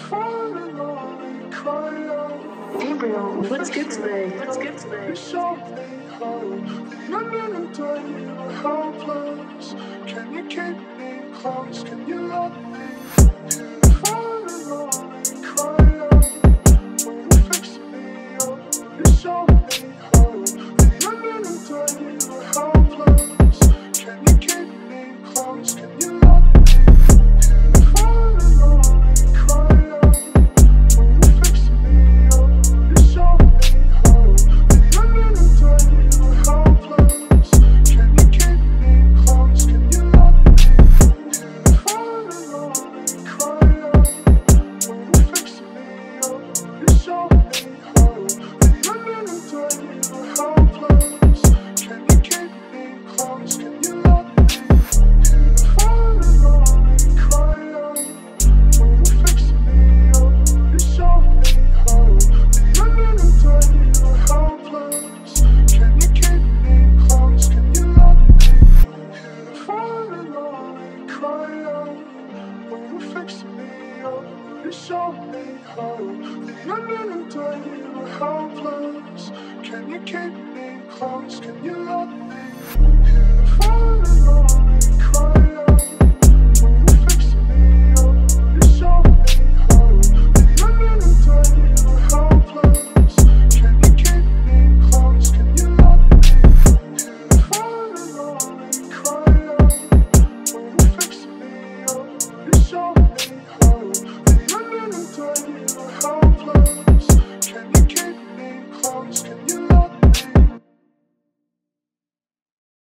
Gabriel, what's good today? What's good today? Can you keep me close? Can you love me? Fall alone and cry out. When you fix me up, you show me hope. The ending of day, we're helpless. Can you keep me close? Can you love me? Fall alone and cry out. When you fix me up, you show me hope. The ending of day, we're helpless. Can you keep me close? Can you love me? Fall alone and cry out. When you fix me up, you show me hope. The ending of day, we're helpless. Can you keep me close? Can you love me? Fall alone and cry out. When you fix me up, you show me hope. The ending of day, we're helpless. Can you keep me close? Can you love me? Fall alone and cry out. When you fix me up, you show me hope. The ending of day, we're helpless. Can you keep me close? Can you love me? Fall alone and cry